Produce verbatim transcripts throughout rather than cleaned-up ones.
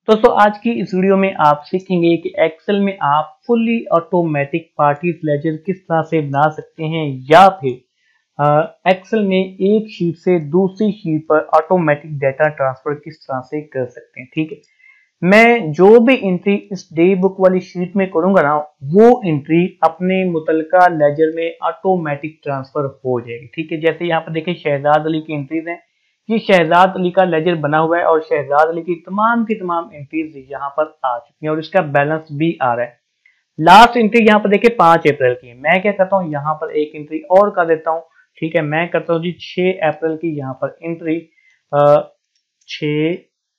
दोस्तों आज की इस वीडियो में आप सीखेंगे कि एक्सेल में आप फुल्ली ऑटोमेटिक पार्टीज लेजर किस तरह से बना सकते हैं या फिर एक्सेल में एक शीट से दूसरी शीट पर ऑटोमेटिक डेटा ट्रांसफर किस तरह से कर सकते हैं। ठीक है, मैं जो भी एंट्री इस डे बुक वाली शीट में करूंगा ना, वो एंट्री अपने मुतलका लेजर में ऑटोमेटिक ट्रांसफर हो जाएगी। ठीक है, जैसे यहाँ पर देखिए शहजाद अली की एंट्रीज हैं, ये शहजाद अली का लेजर बना हुआ है और शहजाद अली की तमाम की तमाम एंट्रीज यहाँ पर आ चुकी हैं और इसका बैलेंस भी आ रहा है। लास्ट एंट्री यहाँ पर देखिए पांच अप्रैल की है। मैं क्या करता हूँ, यहाँ पर एक एंट्री और कर देता हूँ। ठीक है, मैं करता हूँ जी छह अप्रैल की यहाँ पर एंट्री, छह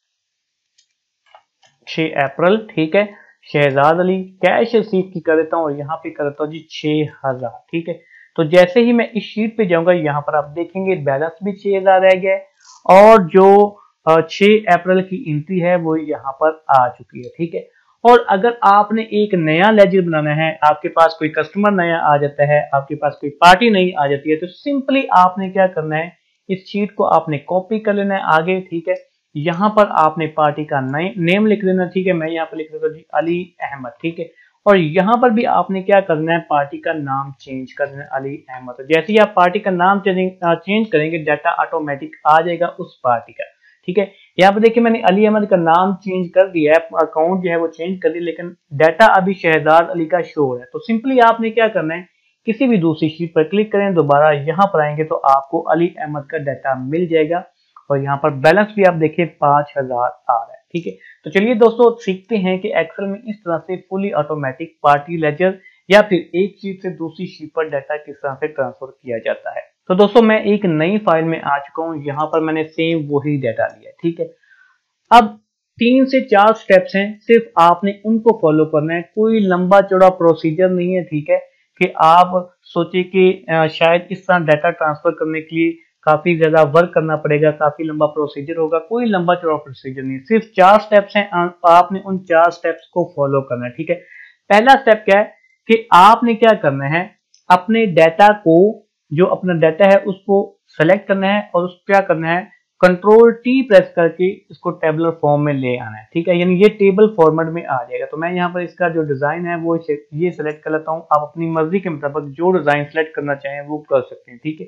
छह अप्रैल। ठीक है, शहजाद अली कैश रिसीव की कर देता हूँ और यहाँ पे कर देता हूँ जी छह हजार। ठीक है, तो जैसे ही मैं इस शीट पे जाऊंगा यहाँ पर आप देखेंगे बैलेंस भी छह हजार रह गया है और जो छह अप्रैल की एंट्री है वो यहाँ पर आ चुकी है। ठीक है, और अगर आपने एक नया लेजर बनाना है, आपके पास कोई कस्टमर नया आ जाता है, आपके पास कोई पार्टी नई आ जाती है, तो सिंपली आपने क्या करना है, इस शीट को आपने कॉपी कर लेना है आगे। ठीक है, यहाँ पर आपने पार्टी का नेम लिख देना। ठीक है, मैं यहाँ पर लिख देता हूँ जी अली अहमद। ठीक है, और यहाँ पर भी आपने क्या करना है, पार्टी का नाम चेंज कर देना अली अहमद। तो जैसे ही आप पार्टी का नाम चेंज करेंगे डाटा ऑटोमेटिक आ जाएगा उस पार्टी का। ठीक है, यहाँ पर देखिए मैंने अली अहमद का नाम चेंज कर दिया है, अकाउंट जो है वो चेंज कर दिया, लेकिन डाटा अभी शहजाद अली का शो हो रहा है। तो सिंपली आपने क्या करना है, किसी भी दूसरी शीट पर क्लिक करें, दोबारा यहाँ पर आएंगे तो आपको अली अहमद का डाटा मिल जाएगा और यहाँ पर बैलेंस भी आप देखिए पांच हजार आ रहा है। ठीक है, तो चलिए दोस्तों सीखते हैं कि एक्सेल में इस तरह से फुली ऑटोमेटिक पार्टी लेजर या फिर एक शीट से दूसरी शीट पर डाटा किस तरह से ट्रांसफर किया जाता है। तो दोस्तों मैं एक नई फाइल में आ चुका हूँ, यहाँ पर मैंने सेम वही डाटा लिया। ठीक है, अब तीन से चार स्टेप्स हैं, सिर्फ आपने उनको फॉलो करना है, कोई लंबा चौड़ा प्रोसीजर नहीं है। ठीक है, कि आप सोचे कि शायद इस तरह डाटा ट्रांसफर करने के लिए काफी ज्यादा वर्क करना पड़ेगा, काफी लंबा प्रोसीजर होगा, कोई लंबा चौड़ा प्रोसीजर नहीं, सिर्फ चार स्टेप्स हैं, आपने उन चार स्टेप्स को फॉलो करना है। ठीक है, पहला स्टेप क्या है कि आपने क्या करना है, अपने डाटा को, जो अपना डाटा है उसको सेलेक्ट करना है और उसको क्या करना है, कंट्रोल टी प्रेस करके इसको टेबलर फॉर्म में ले आना है। ठीक है, यानी ये टेबल फॉर्मेट में आ जाएगा। तो मैं यहाँ पर इसका जो डिजाइन है वो ये सेलेक्ट कर लेता हूँ, आप अपनी मर्जी के मुताबिक जो डिजाइन सेलेक्ट करना चाहें वो कर सकते हैं। ठीक है,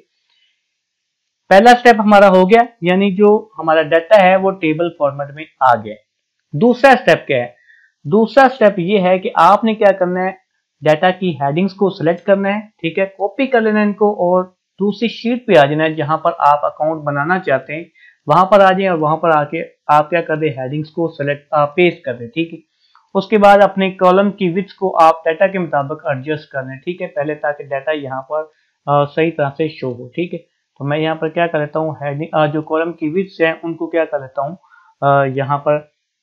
पहला स्टेप हमारा हो गया, यानी जो हमारा डाटा है वो टेबल फॉर्मेट में आ गया। दूसरा स्टेप क्या है, दूसरा स्टेप ये है कि आपने क्या करना है, डाटा की हेडिंग्स को सिलेक्ट करना है। ठीक है, कॉपी कर लेना है इनको और दूसरी शीट पे आ जाना है, जहां पर आप अकाउंट बनाना चाहते हैं वहां पर आ जाए और वहां पर आके आप क्या कर दे, हेडिंग्स को सिलेक्ट पेस्ट कर दे। ठीक है, उसके बाद अपने कॉलम की विड्थ को आप डाटा के मुताबिक एडजस्ट कर लें। ठीक है, पहले ताकि डाटा यहाँ पर आ, सही तरह से शो हो। ठीक है, तो मैं यहाँ पर क्या कर लेता हूँ, हेडिंग जो कॉलम की विड्थ है उनको क्या कर लेता हूँ, यहाँ पर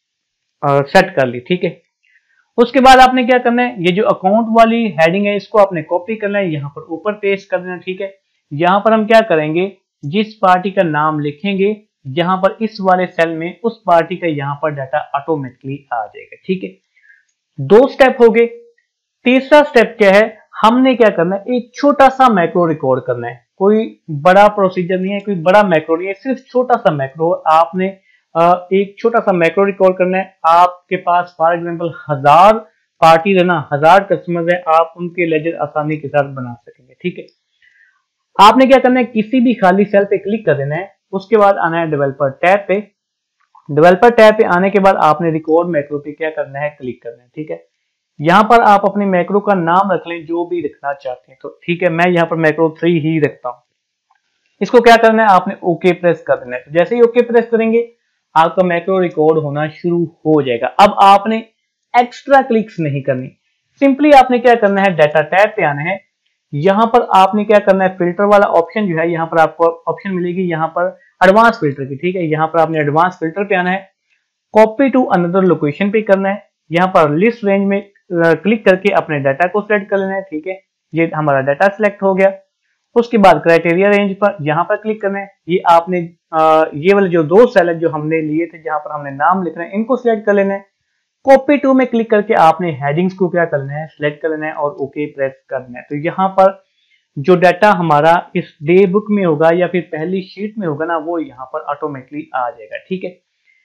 सेट कर ली। ठीक है, उसके बाद आपने क्या करना है, ये जो अकाउंट वाली हेडिंग है इसको आपने कॉपी करना है, यहाँ पर ऊपर पेस्ट कर देना। ठीक है, यहाँ पर हम क्या करेंगे, जिस पार्टी का नाम लिखेंगे यहाँ पर इस वाले सेल में उस पार्टी का यहाँ पर डाटा ऑटोमेटिकली आ जाएगा। ठीक है, दो स्टेप हो गए। तीसरा स्टेप क्या है, हमने क्या करना है, एक छोटा सा मैक्रो रिकॉर्ड करना है, कोई बड़ा प्रोसीजर नहीं है, कोई बड़ा मैक्रो नहीं है, सिर्फ छोटा सा मैक्रो आपने एक छोटा सा मैक्रो रिकॉर्ड करना है। आपके पास फॉर एग्जांपल हजार पार्टी है ना, हजार कस्टमर है, आप उनके लेजर आसानी के साथ बना सकेंगे। ठीक है, आपने क्या करना है, किसी भी खाली सेल पे क्लिक कर देना है, उसके बाद आना है डेवलपर टैब पे। डेवलपर टैब पे आने के बाद आपने रिकॉर्ड मैक्रो पे क्या करना है, क्लिक करना है। ठीक है, यहाँ पर आप अपने मैक्रो का नाम रख लें जो भी रखना चाहते हैं। तो ठीक है, मैं यहाँ पर मैक्रो थ्री ही रखता हूँ। इसको क्या करना है, आपने ओके प्रेस कर देना है। तो जैसे ही ओके प्रेस करेंगे आपका मैक्रो रिकॉर्ड होना शुरू हो जाएगा। अब आपने एक्स्ट्रा क्लिक्स नहीं करनी, सिंपली आपने क्या करना है, डाटा टैब पे आना है, यहाँ पर आपने क्या करना है, फिल्टर वाला ऑप्शन जो है यहाँ पर आपको ऑप्शन मिलेगी यहाँ पर एडवांस फिल्टर की। ठीक है, यहाँ पर आपने एडवांस फिल्टर पे आना है, कॉपी टू अनदर लोकेशन पे करना है, यहाँ पर लिस्ट रेंज में क्लिक करके अपने डाटा को सिलेक्ट कर लेना है। ठीक है, ये हमारा डाटा सिलेक्ट हो गया। उसके बाद क्राइटेरिया रेंज पर यहाँ पर क्लिक करना है, ये आपने आ, ये वाले जो दो सेल जो हमने लिए थे जहां पर हमने नाम लिखना है इनको सिलेक्ट कर लेना है। कॉपी टू में क्लिक करके आपने हेडिंग्स को क्या करना है, सिलेक्ट कर लेना है और ओके प्रेस करना है। तो यहाँ पर जो डाटा हमारा इस डे बुक में होगा या फिर पहली शीट में होगा ना, वो यहाँ पर ऑटोमेटिकली आ जाएगा। ठीक है,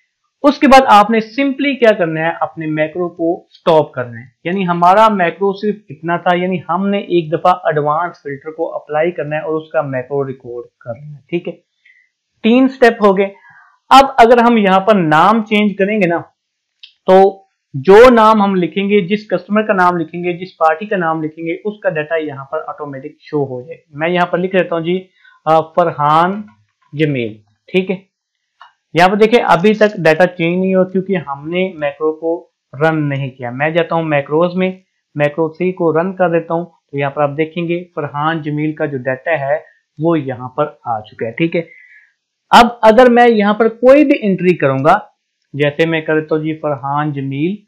उसके बाद आपने सिंपली क्या करना है, अपने मैक्रो को स्टॉप करना है। यानी हमारा मैक्रो सिर्फ इतना था, यानी हमने एक दफा एडवांस फिल्टर को अप्लाई करना है और उसका मैक्रो रिकॉर्ड करना है। ठीक है, तीन स्टेप हो गए। अब अगर हम यहाँ पर नाम चेंज करेंगे ना, तो जो नाम हम लिखेंगे, जिस कस्टमर का नाम लिखेंगे, जिस पार्टी का नाम लिखेंगे, उसका डाटा यहाँ पर ऑटोमेटिक शो हो जाए। मैं यहाँ पर लिख देता हूँ जी फरहान जमील। ठीक है, यहाँ पर देखिए अभी तक डाटा चेंज नहीं हुआ क्योंकि हमने मैक्रो को रन नहीं किया। मैं जाता हूँ मैक्रोज में, मैक्रो थ्री को रन कर देता हूँ, तो यहाँ पर आप देखेंगे फरहान जमील का जो डाटा है वो यहाँ पर आ चुका है। ठीक है, अब अगर मैं यहाँ पर कोई भी एंट्री करूंगा, जैसे मैं कर देता हूँ जी फरहान जमील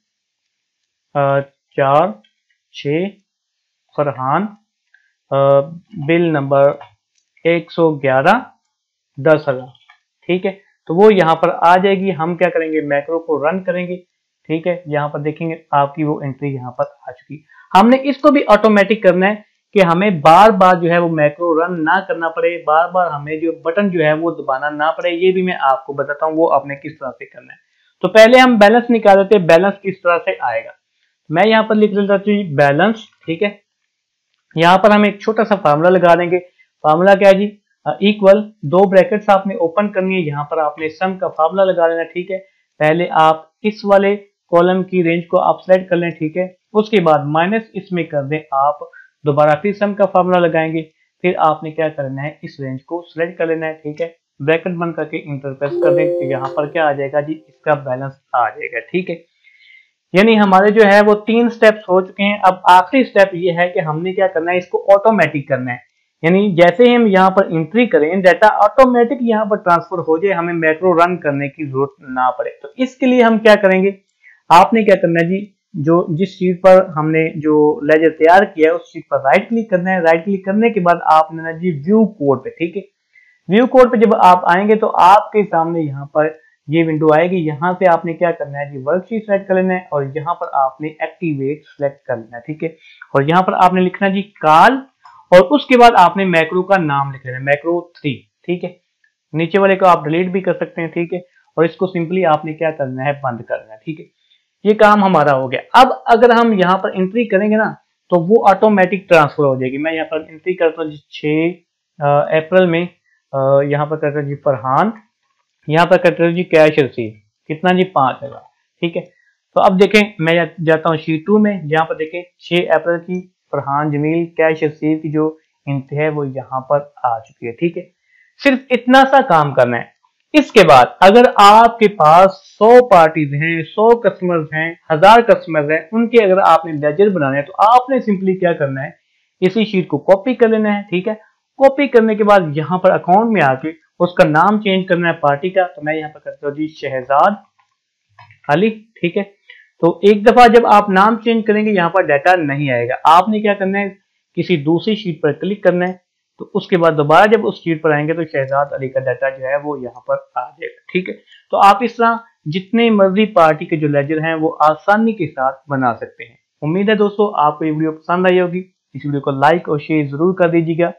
चार छ फरहान बिल नंबर एक सौ ग्यारह दस हजार। ठीक है, तो वो यहाँ पर आ जाएगी। हम क्या करेंगे, मैक्रो को रन करेंगे। ठीक है, यहाँ पर देखेंगे आपकी वो एंट्री यहाँ पर आ चुकी। हमने इसको भी ऑटोमेटिक करना है कि हमें बार बार जो है वो मैक्रो रन ना करना पड़े, बार बार हमें जो बटन जो है वो दबाना ना पड़े। ये भी मैं आपको बताता हूँ वो आपने किस तरह से करना है। तो पहले हम बैलेंस निकाल देते हैं, बैलेंस किस तरह से आएगा। मैं यहाँ पर लिख लेता हूँ बैलेंस। ठीक है, यहाँ पर हम एक छोटा सा फार्मूला लगा देंगे। फार्मूला क्या है जी, इक्वल दो ब्रैकेट्स आपने ओपन करनी है, यहाँ पर आपने सम का फार्मूला लगा लेना। ठीक है, पहले आप इस वाले कॉलम की रेंज को आप सेलेक्ट कर लें। ठीक है, उसके बाद माइनस इसमें कर दें आप, दोबारा फिर सम का फार्मूला लगाएंगे, फिर आपने क्या करना है, इस रेंज को सिलेक्ट कर लेना है। ठीक है, ब्रैकेट बंद करके इंटर प्रेस कर दें, तो यहाँ पर क्या आ जाएगा जी, इसका बैलेंस आ जाएगा। ठीक है, यानी हमारे जो है वो तीन स्टेप्स हो चुके हैं। अब आखिरी स्टेप ये है कि हमने क्या करना है, इसको ऑटोमेटिक करना है। यानी जैसे ही हम यहाँ पर एंट्री करें, डाटा ऑटोमेटिक यहाँ पर ट्रांसफर हो जाए, हमें मैक्रो रन करने की जरूरत ना पड़े। तो इसके लिए हम क्या करेंगे, आपने क्या करना है जी, जो जिस शीट पर हमने जो लेजर तैयार किया है उस शीट पर राइट क्लिक करना है। राइट क्लिक करने के बाद आपने ना जी व्यू कोड पे, ठीक है, व्यू कोड पे जब आप आएंगे तो आपके सामने यहाँ पर ये विंडो आएगी। यहाँ से आपने क्या करना है जी, वर्कशीट सेलेक्ट कर लेना है और यहाँ पर आपने एक्टिवेट सेलेक्ट कर लेना है। ठीक है, और यहाँ पर आपने लिखना जी कॉल, और उसके बाद आपने मैक्रो का नाम लिख लेना है, मैक्रो थ्री। ठीक है, नीचे वाले को आप डिलीट भी कर सकते हैं। ठीक है, और इसको सिंपली आपने क्या करना है, बंद करना है। ठीक है, ये काम हमारा हो गया। अब अगर हम यहाँ पर एंट्री करेंगे ना, तो वो ऑटोमेटिक ट्रांसफर हो जाएगी। मैं यहाँ पर एंट्री करता हूँ जी छह अप्रैल में, यहाँ पर करता हूँ जी फरहान, यहाँ पर करते हो जी कैश रिसीव, कितना जी, पांच हजार। ठीक है, तो अब देखें मैं जाता हूँ शीट टू में, जहाँ पर देखें छह अप्रैल की फरहान जमील कैश रिसीव की जो एंट्री है वो यहाँ पर आ चुकी है। ठीक है, सिर्फ इतना सा काम करना है। इसके बाद अगर आपके पास सौ पार्टीज हैं, सौ कस्टमर्स हैं, हजार कस्टमर्स हैं, उनके अगर आपने लेजर बनाने हैं, तो आपने सिंपली क्या करना है, इसी शीट को कॉपी कर लेना है। ठीक है, कॉपी करने के बाद यहाँ पर अकाउंट में आके उसका नाम चेंज करना है पार्टी का। तो मैं यहाँ पर करता हूँ जी शहजाद अली। ठीक है, तो एक दफा जब आप नाम चेंज करेंगे यहाँ पर डाटा नहीं आएगा। आपने क्या करना है, किसी दूसरी शीट पर क्लिक करना है, तो उसके बाद दोबारा जब उस शीट पर आएंगे तो शहजाद अली का डाटा जो है वो यहाँ पर आ जाएगा। ठीक है, तो आप इस तरह जितने मर्जी पार्टी के जो लेजर हैं वो आसानी के साथ बना सकते हैं। उम्मीद है दोस्तों आपको ये वीडियो पसंद आई होगी। इस वीडियो को लाइक और शेयर जरूर कर दीजिएगा।